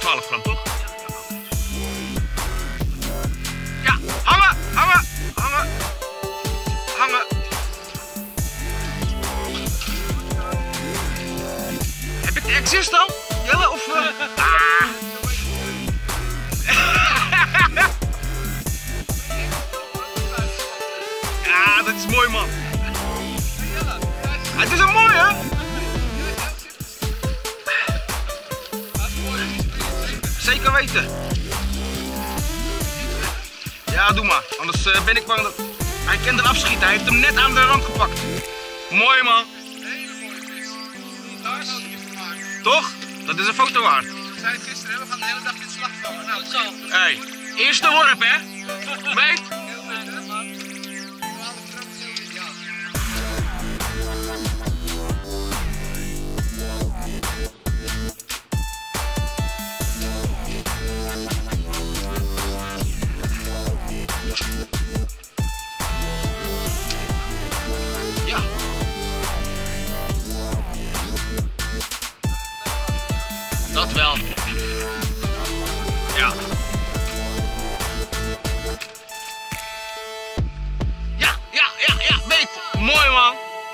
12 gram, toch? Ja, hangen, hangen, hangen, hangen. Heb ik de exist al? Jelle, of... Ja, dat is mooi, man. Het is een mooie. Zeker weten. Ja, doe maar. Anders ben ik bang dat... Hij kan eraf schieten. Hij heeft hem net aan de rand gepakt. Mooi, man. Toch? Dat is een foto waard. We zijn gisteren, we gaan de hele dag dit slag vangen. Nou, zo. Hey, eerste worp, hè? Meet. Heel goed, hè, man. 12 gram zilver, ja. Ja. Dat wel. Ja. Ja, weet. Mooi, man.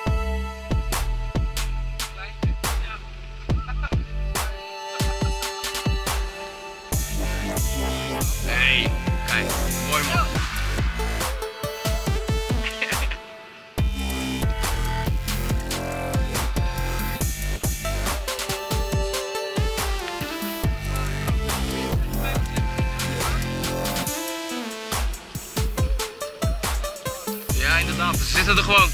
Hey, kijk, mooi, man. Ja, inderdaad, ze zitten er gewoon.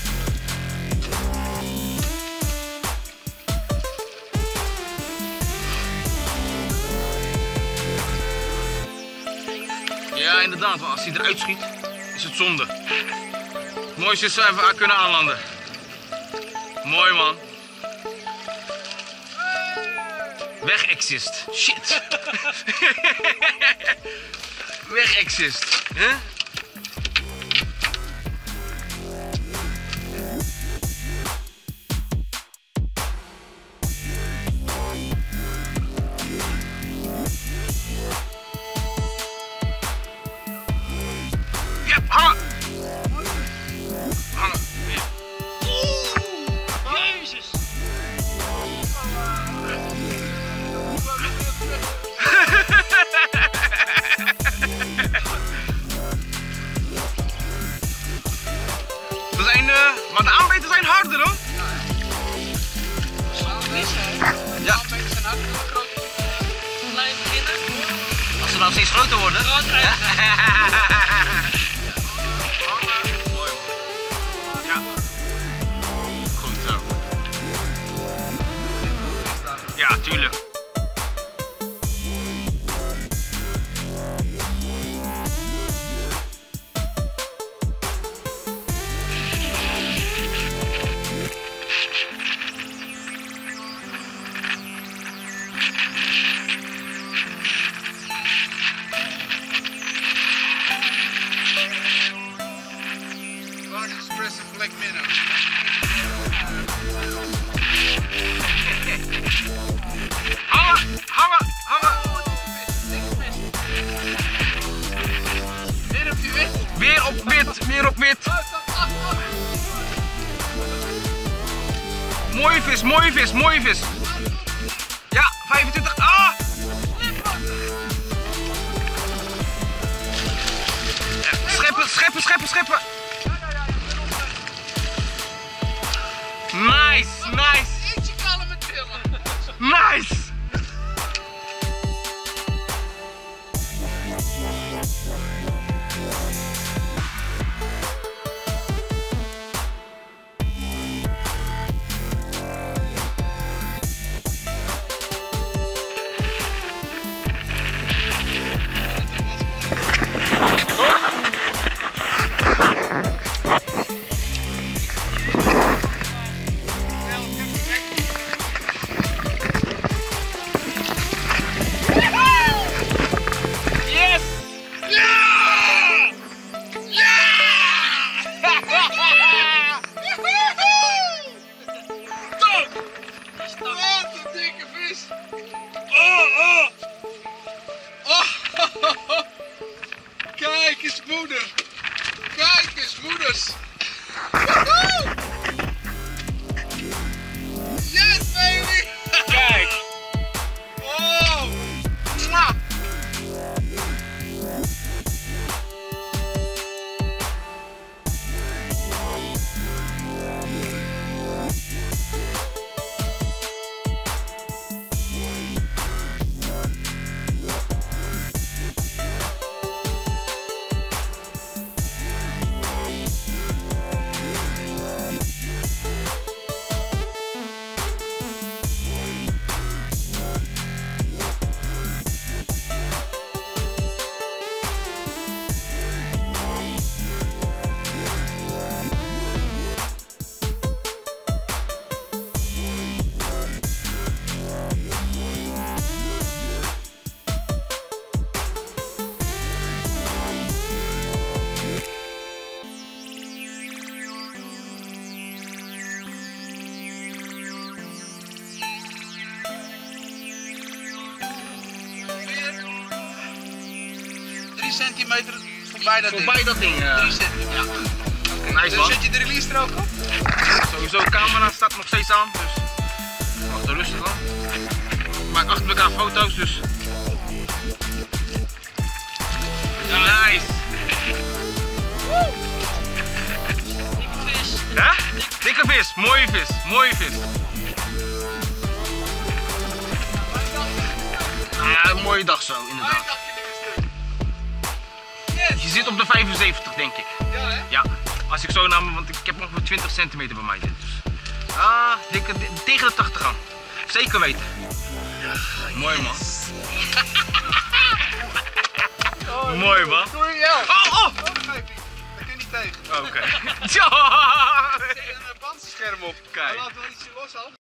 Ja, inderdaad, maar als hij eruit schiet, is het zonde. Het mooiste is dat we even kunnen aanlanden. Mooi, man. Weg exist. Shit. Weg exist. Huh? Ja, hangen! Hangen. Jezus! Dat zijn, maar de aanbeten zijn harder, hoor. Ja. Aanbeten zijn hard, groot. Klein beginnen. Als ze nou steeds groter worden. Groter. Ja. Mooi, man. Ja. Goed zo. Ja, tuurlijk. Large expressive black minnow. Hangen, hangen, hangen. Weer op die wit. Weer op wit, weer op wit. Mooie vis, mooie vis, mooie vis. Ja, 25. Ah! Scheppen, scheppen, scheppen, scheppen. Nice, nice, Ietsje kalm met tillen. nice. jongens! Woehoe! Yes, baby! Kijk! Oh! Mwah! Centimeter voorbij dat ding. Voorbij dat ding. 3 centimeter. Ja. Nice Dus man. zet je de release er ook op? Sowieso, de camera staat nog steeds aan, dus wacht er rustig aan. Ik maak achter elkaar foto's, dus. Nice! Dikke vis. Hè? Dikke vis, mooie vis, mooie vis. Ja, een mooie dag zo, inderdaad. Yes! Je zit op de 75, denk ik. Ja, hè? Ja, als ik zo naar me, want ik heb ongeveer 20 centimeter bij mij dit. Dus. Tegen de 80 aan. Zeker weten. Mooi man. Oh, Mooi man. Doe je wel. Oh, oh! Oh, dat geef ik. Dat kun je niet tegen. Oké. Zet een bandscherm op. Kijk. Laat wel ietsje los af.